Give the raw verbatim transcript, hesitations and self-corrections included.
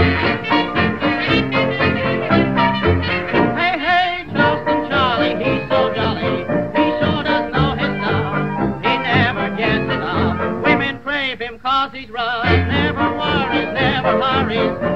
Hey, hey, Charleston Charlie, he's so jolly. He sure does know his stuff. He never gets enough. Women crave him 'cause he's rough. Never worries, never hurries.